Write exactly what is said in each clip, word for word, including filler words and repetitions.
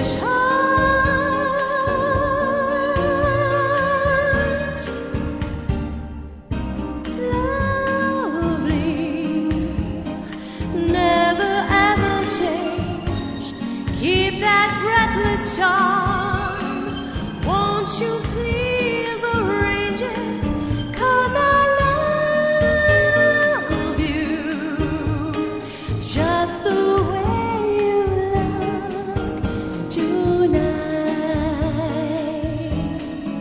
foolish heart. Lovely, never ever change. Keep that breathless charm. Won't you please arrange it? 'Cause I love you just the way you look tonight.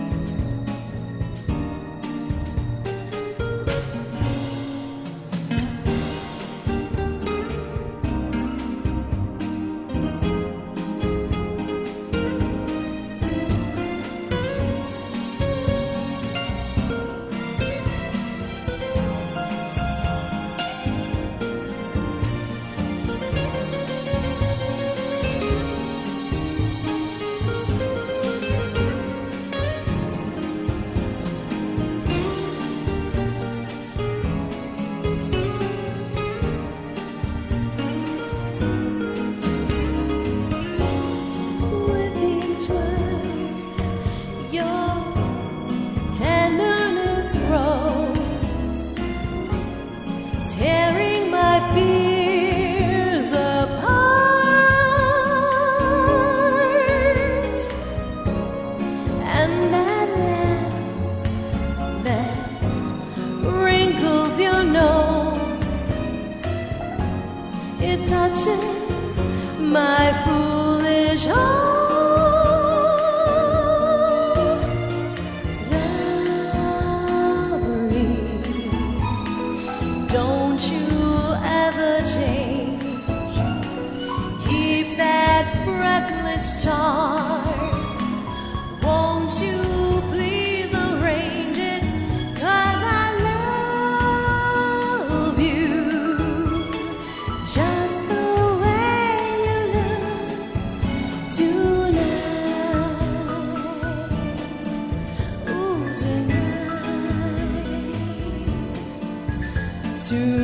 With each word, your tenderness grows, tearing my fears apart. And that laugh that wrinkles your nose, it touches my foolish heart. Lovely, don't you ever change. Keep that breathless charm. Won't you please arrange it? 'Cause I love you just the way you look tonight. Ooh, tonight. Tonight.